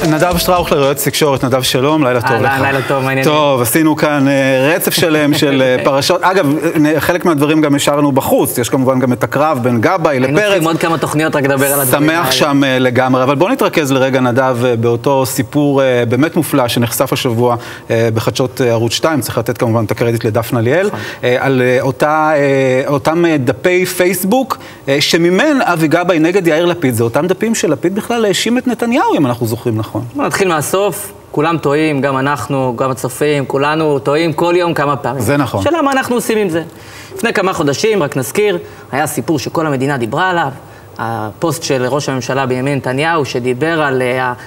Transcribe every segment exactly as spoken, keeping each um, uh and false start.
נדב שטראוכלר, יועץ תקשורת, נדב שלום, לילה טוב לך. לילה טוב, מעניין. טוב, עשינו כאן רצף שלם של פרשות. אגב, חלק מהדברים גם השארנו בחוץ, יש כמובן גם את הקרב בין גבאי לפרץ. היינו צריכים עוד כמה תוכניות רק לדבר על הדברים האלה. שמח שם לגמרי, אבל בואו נתרכז לרגע, נדב, באותו סיפור באמת מופלא שנחשף השבוע בחדשות ערוץ שתיים, צריך לתת כמובן את הקרדיט לדפנה ליאל, על אותם דפי פייסבוק שממן אבי גבאי נגד יאיר לפיד. זה אותם דפים של לפיד בכלל האשים את נתניהו, אם אנחנו זוכרים נכון. בוא נתחיל מהסוף, כולם טועים, גם אנחנו, גם הצופים, כולנו טועים כל יום כמה פעמים. זה נכון. שאלה מה אנחנו עושים עם זה. לפני כמה חודשים, רק נזכיר, היה סיפור שכל המדינה דיברה עליו, הפוסט של ראש הממשלה בנימין נתניהו, שדיבר על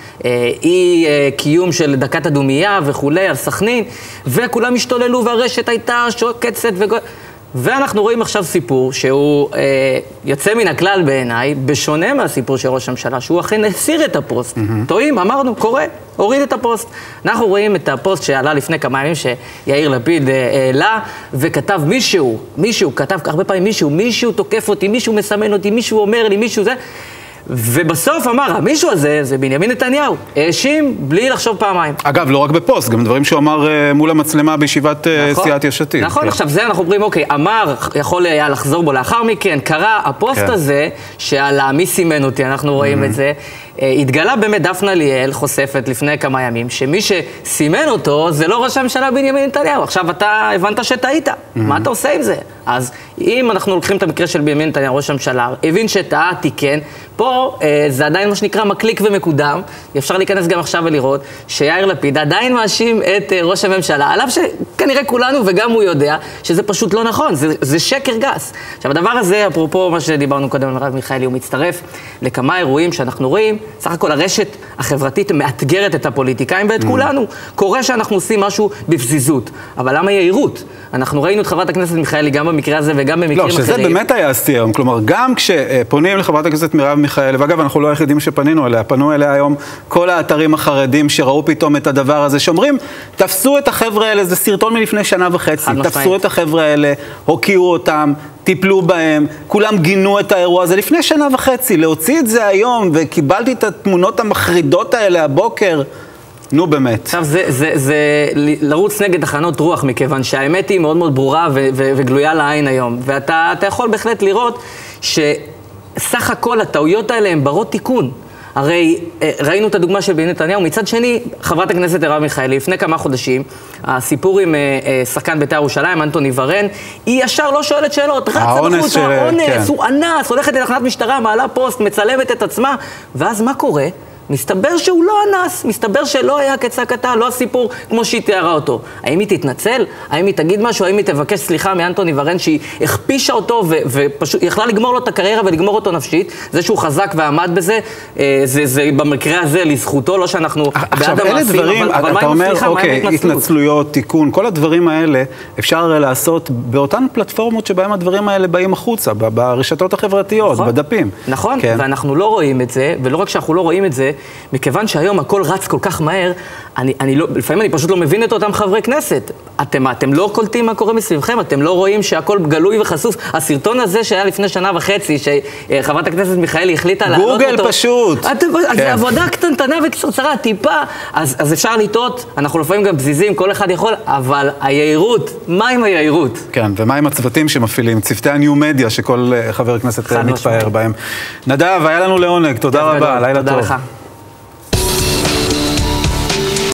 אי קיום של דקת הדומייה וכולי, על סכנין, וכולם השתוללו והרשת הייתה שוקצת וכל... ואנחנו רואים עכשיו סיפור שהוא אה, יוצא מן הכלל בעיניי, בשונה מהסיפור של ראש הממשלה, שהוא אכן הסיר את הפוסט. Mm-hmm. טועים, אמרנו, קורה, הוריד את הפוסט. אנחנו רואים את הפוסט שעלה לפני כמה ימים שיאיר לפיד העלה, וכתב מישהו, מישהו, כתב הרבה פעמים מישהו, מישהו תוקף אותי, מישהו מסמן אותי, מישהו אומר לי, מישהו זה... ובסוף אמר, המישהו הזה, זה בנימין נתניהו, האשים בלי לחשוב פעמיים. אגב, לא רק בפוסט, גם דברים שהוא אמר מול המצלמה בישיבת סיעת יש עתיד. נכון, עכשיו זה אנחנו אומרים, אוקיי, אמר, יכול היה לחזור בו לאחר מכן, קרה הפוסט הזה, שעל מי סימן אותי, אנחנו רואים את זה, התגלה באמת דפנה ליאל, חושפת לפני כמה ימים, שמי שסימן אותו זה לא ראש הממשלה בנימין נתניהו. עכשיו אתה הבנת שטעית, מה אתה עושה עם זה? אז אם אנחנו לוקחים את המקרה של בנימין נתניהו, ראש הממשלה, הבין שטעה, תיקן, פה אה, זה עדיין מה שנקרא מקליק ומקודם, אפשר להיכנס גם עכשיו ולראות שיאיר לפיד עדיין מאשים את אה, ראש הממשלה, עליו שכנראה כולנו וגם הוא יודע שזה פשוט לא נכון, זה, זה שקר גס. עכשיו הדבר הזה, אפרופו מה שדיברנו קודם על מרב מיכאלי, הוא מצטרף לכמה אירועים שאנחנו רואים, סך הכל הרשת החברתית מאתגרת את הפוליטיקאים ואת כולנו. קורה שאנחנו עושים משהו בפזיזות, אבל למה יהירות? אנחנו ראינו את חברת הכנסת מיכאלי גם במקרה הזה וגם במקרים אחרים. לא, שזה באמת היה הסתיר, כלומר, גם כשפונים לחברת הכנסת מרב מיכאלי, ואגב, אנחנו לא היחידים שפנינו אליה, פנו אליה היום כל האתרים החרדים שראו פתאום את הדבר הזה, שאומרים, תפסו את החבר'ה האלה, זה סרטון מלפני שנה וחצי, תפסו את החבר'ה האלה, הוקיעו אותם, טיפלו בהם, כולם גינו את האירוע הזה לפני שנה וחצי, להוציא את זה היום, וקיבלתי את התמונות המחרידות האלה הבוקר, נו באמת. עכשיו, זה, זה, זה לרוץ נגד תחנות רוח, מכיוון שהאמת היא מאוד מאוד ברורה ו- ו- וגלויה לעין היום, ואתה אתה יכול בהחלט לראות שסך הכל הטעויות האלה הן ברות תיקון. הרי ראינו את הדוגמה של בנימין נתניהו, מצד שני, חברת הכנסת מרב מיכאלי, לפני כמה חודשים, הסיפור עם שחקן בית"ר ירושלים, אנטוני ורן, היא ישר לא שואלת שאלות, רצה בחוץ, האונס, הוא אנס, הולכת לתחנת משטרה, מעלה פוסט, מצלמת את עצמה, ואז מה קורה? מסתבר שהוא לא אנס, מסתבר שלא היה כצעקתה, לא הסיפור כמו שהיא תיארה אותו. האם היא תתנצל? האם היא תגיד משהו? האם היא תבקש סליחה מאנטוני ורן שהיא הכפישה אותו ו- ופשוט יכלה לגמור לו את הקריירה ולגמור אותו נפשית? זה שהוא חזק ועמד בזה, אה, זה, זה במקרה הזה לזכותו, לא שאנחנו עכשיו, אלה דברים, אבל, אבל אתה אומר, סליחה, אוקיי, התנצלויות, תיקון, כל הדברים האלה אפשר לעשות באותן פלטפורמות שבהם הדברים האלה באים החוצה, ברשתות החברתיות, נכון, בדפים. נכון, כן. ואנחנו לא רואים את זה, ולא רק שאנחנו לא רואים את זה, מכיוון שהיום הכל רץ כל כך מהר, אני, אני לא, לפעמים אני פשוט לא מבין את אותם חברי כנסת. אתם, אתם לא קולטים מה קורה מסביבכם, אתם לא רואים שהכל גלוי וחשוף. הסרטון הזה שהיה לפני שנה וחצי, שחברת הכנסת מיכאלי החליטה לעלות אותו. גוגל פשוט. אתם, כן. אז עבודה קטנטנה וקצרצרה, טיפה, אז, אז אפשר לטעות, אנחנו לפעמים גם בזיזים, כל אחד יכול, אבל היעירות, מה עם היעירות? כן, ומה עם הצוותים שמפעילים, צוותי הניו-מדיה שכל חבר כנסת מתפאר בהם. נדב, היה לנו לעונג, תודה רבה, לילה טוב. תודה לך.